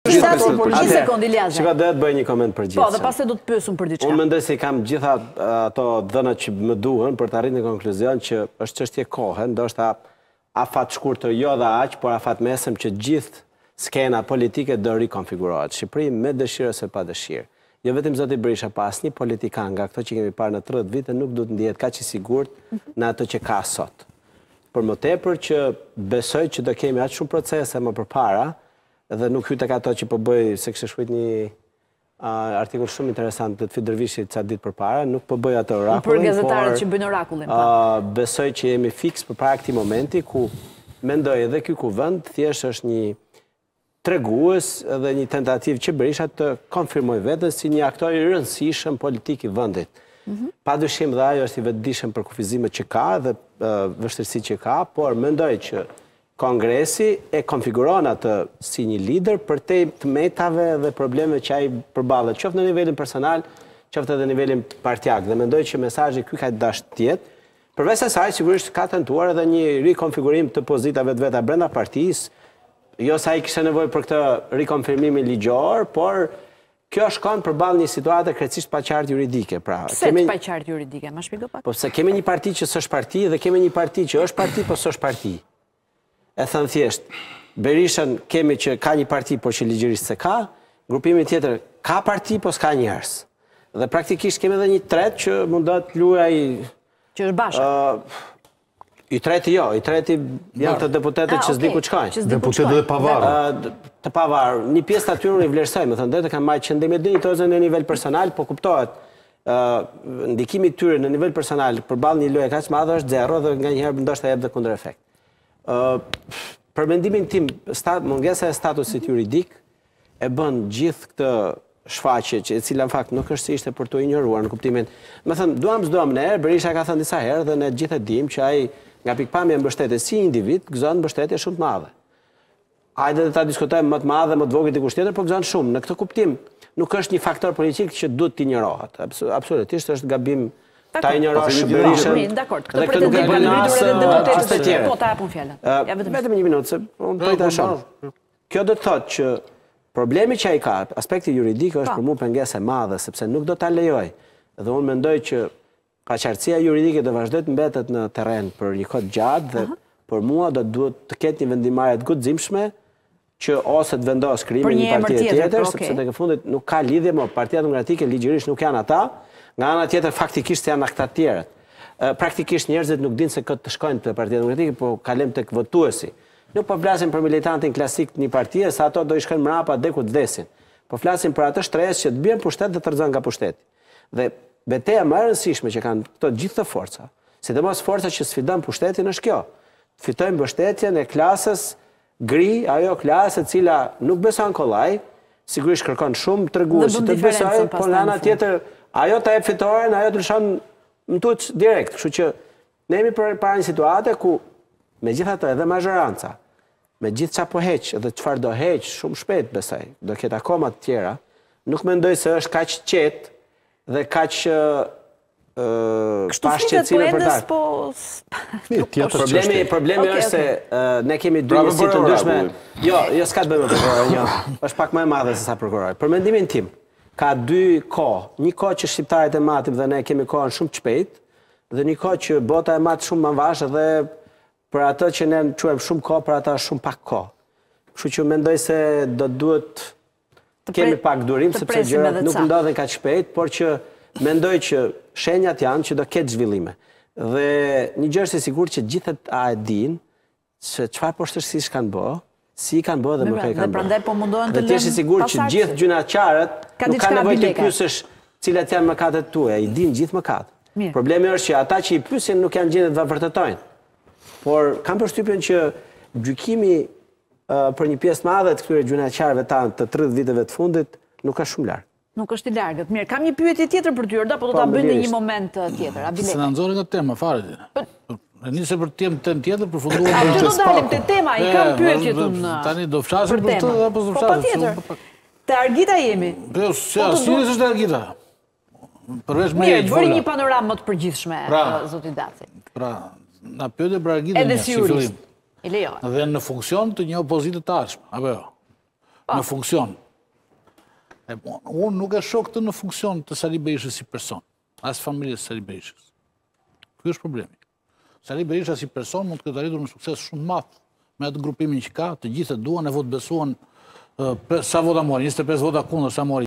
Një sekond, Iliaze. Shiko, dhe të bëj një koment për gjithë. Po, dhe pas të do të pyesum për diçka. Unë mendoj se kam gjitha ato dhënat që më duhen për të arritur në konkluzion që është çështje kohe, ndoshta afat shkurtër jo dhe aq, por afat mesëm që gjithë skena politike do rikonfigurohet. Shqipëri me dëshirë ose pa dëshirë. Jo vetëm zoti Berisha, pa asnjë politikan nga këto që kemi parë në 30 vite nuk duhet ndihet kaq i sigurt në ato që ka sot. Por më tepër që besoj që do kemi aq shumë procese më përpara, dhe nuk hyj tek ato që po bëj, se kishte shkruajtur një artikull shumë interesant të Fyt Dervishit ca ditë përpara, nuk po bëj ato orakullin, për gazetarët që bëjnë orakullin. Besoj që jemi fiks përpara këtij momenti ku mendoj edhe ky kuvend thjesht është një tregues dhe një tentativë që Berisha të konfirmoj veten si një aktor i rëndësishëm politik i vendit. Padyshim dhe ajo është i vetëdijshëm për kufizimet që ka dhe vështirësitë që ka, por mendoj që Kongresi e konfiguron atë si një lider për te të metave dhe probleme që ai përballet, qoftë në nivelin personal, qoftë edhe në nivelin partijak. Dhe mendoj që mesazhi ky ka dashur të jetë. Përveç asaj, sigurisht ka tentuar edhe një rikonfigurim të pozitave të veta brenda partisë. Jo se ai kishte nevojë për këtë rikonfirmimin ligjor, por kjo shkon përballë një situate krejtësisht pa qartë juridike. Pra, pse pa qartë juridike? Ma shpjego pak. Po pse kemi një parti që s'është parti dhe kemi një parti që është parti po s'është parti. E thënë thjesht, Berishën kemi që ka një parti, por që ligjërisht se ka, grupimi tjetër ka parti, po s'ka njerëz. Dhe praktikisht kemi edhe një tret që mundot luaj... Që është Basha? I treti jo, i treti janë të deputetet që s'di ku qkajnë. Deputetet dhe pavarë. Të pavarë. Një pjesë të atyre unë i vlerësoj, më thënë, dhe të kam majtë që ndemi dinjitozën në nivel personal, po kuptohet, ndikimi tyre në nivel personal përballë një loje kaq madhe është zero dhe nga njëherë ndoshta jep dhe kundër efekt. Për mendimin tim, mungesa e statusit juridik e bën gjithë këtë shfaqje që e cila në fakt nuk është se ishte për të injoruar në kuptimin. Më thënë, duam ne, Berisha ka thënë disa herë dhe ne gjithë e dim që ai nga pikpamja mbështetje si individ, gëzon mbështetje shumë të madhe. Hajde dhe ta diskutojmë më të madhe, më të vogël dikush tjetër, por gëzon shumë. Në këtë kuptim, nuk është një faktor politik që duhet të injorohet. Absolutisht është gabim ta injorosh Berishën. Dakor, këtë pretendim kanë ngritur edhe deputetët. Po ta japun fjalën. Vetëm një minutë, se unë po i ta shoh. Kjo do të thotë që problemi që ai ka, aspekti juridik është për mua pengesë e madhe, sepse nuk do ta lejoj. Dhe unë mendoj që paqartësia juridike do vazhdoj të mbetet në terren për një kohë gjatë dhe për mua do duhet të ketë një vendimarrje të guximshme që ose të vendos krimin në parti tjetër, sepse tek e fundit nuk ka lidhje me Partia Demokratike, ligjërisht nuk janë ata. Nga ana tjetër faktikisht janë ata të tjerët. Praktikisht njerëzit nuk dinë se këtë të shkojnë te Partia Demokratike, po kalojmë tek votuesi. Nuk po flasim për militantin klasik të një partie, se ato do i shkojnë mrapa deri ku të vdesin. Po flasim për atë shtresë që të bien pushtet dhe të rrezon nga pushteti. Dhe betejë më e rëndësishme që kanë këto gjithë të forca, sidomos forca që sfidon pushtetin është kjo. Të fitojnë mbështetjen e klasës gri, ajo klasë e cila nuk beson kollaj, sigurisht kërkon shumë treguesi të besojë, por nga ana tjetër ajo ta jep fitoren, ajo të lëshon më tuç direkt. Kështu që ne jemi para një situate ku megjithatë edhe mazhoranca, me gjithë çfarë po heq dhe çfarë do heq shumë shpejt besoj, do ketë akoma të tjera, nuk mendoj se është kaq qetë dhe kaq pashqetësime për ta. Problemi është se ne kemi dy njësi të ndryshme. Jo, s'ka të bëjmë me prokurorin, jo. Është pak më e madhe se sa prokurori. Për mendimin tim, ka dy kohë. Një kohë që shqiptarët e matim dhe ne kemi kohën shumë të shpejt, dhe një kohë që bota e mat shumë më vash dhe për atë që ne quajmë shumë kohë, për ata shumë pak kohë. Kështu që mendoj se do duhet kemi pak durim, sepse gjërat nuk ndodhen kaq shpejt, por që mendoj që shenjat janë që do ketë zhvillime. Dhe një gjë është e sigurt që gjithët e dinë se çfarë poshtërsish kanë bë, si kanë bë dhe më kaj kanë bë. Dhe prandaj po mundohen të lënë. Dhe ti je i sigurt që gjithë gjynaqarët nuk kanë nevojë të pyesësh cilat janë mëkatet tuaja, i dinë gjithë mëkatet. Problemi është që ata që i pyesin nuk janë gjendë të vërtetojnë. Por kam përshtypjen që gjykimi për një pjesë të madhe të këtyre gjynaqarëve tanë të 30 viteve të fundit nuk ka shumë larg. Nuk është i largët. Mirë, kam një pyetje tjetër për ty, po do ta bëjmë në një moment tjetër. Se na nxorën nga tema fare. Nisë për temë tjetër përfunduar. A do të dalim te tema, i kam pyetjet unë. Tani do flasim për këtë apo do flasim? Patjetër. Te Argita jemi. Po, si është Argita? Përveç me mirë, bëri një panoramë më të përgjithshme zoti Daci. Pra, na pyete për Argitën edhe si jurist. E lejo. Dhe në funksion të një opozite të ardhshme, apo jo? në funksion. Unë nuk e shoh këtë në funksion të Sali Berishës si person, as familjes Sali Berishës. Ky është problemi. Sali Berisha si person mund të ketë arritur në sukses shumë të madh me atë grupimin që ka, të gjithë e duan e votë besuan sa vota mori, 25 vota kundër sa mori